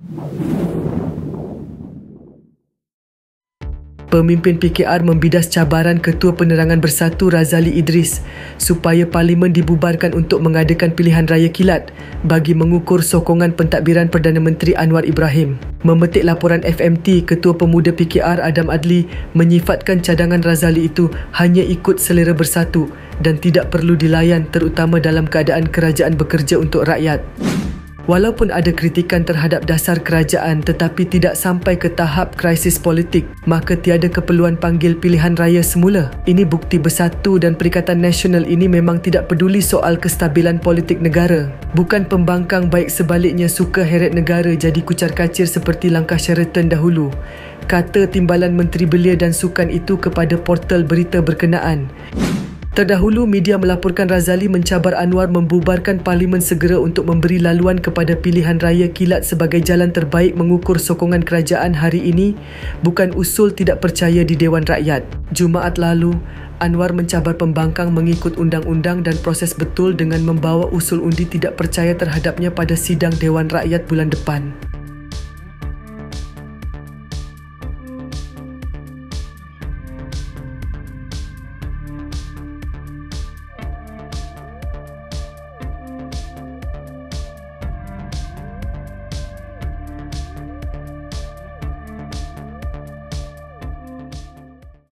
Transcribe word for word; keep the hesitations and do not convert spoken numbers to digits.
Pemimpin P K R membidas cabaran Ketua Penerangan Bersatu Razali Idris supaya Parlimen dibubarkan untuk mengadakan pilihan raya kilat bagi mengukur sokongan pentadbiran Perdana Menteri Anwar Ibrahim. Memetik laporan F M T, Ketua Pemuda P K R Adam Adli menyifatkan cadangan Razali itu hanya ikut selera Bersatu dan tidak perlu dilayan, terutama dalam keadaan kerajaan bekerja untuk rakyat. Walaupun ada kritikan terhadap dasar kerajaan tetapi tidak sampai ke tahap krisis politik, maka tiada keperluan panggil pilihan raya semula. Ini bukti Bersatu dan Perikatan Nasional ini memang tidak peduli soal kestabilan politik negara. Bukan pembangkang, baik sebaliknya suka heret negara jadi kucar-kacir seperti langkah Sheraton dahulu, kata Timbalan Menteri Belia dan Sukan itu kepada portal berita berkenaan. Terdahulu, media melaporkan Razali mencabar Anwar membubarkan Parlimen segera untuk memberi laluan kepada pilihan raya kilat sebagai jalan terbaik mengukur sokongan kerajaan hari ini, bukan usul tidak percaya di Dewan Rakyat. Jumaat lalu, Anwar mencabar pembangkang mengikut undang-undang dan proses betul dengan membawa usul undi tidak percaya terhadapnya pada sidang Dewan Rakyat bulan depan.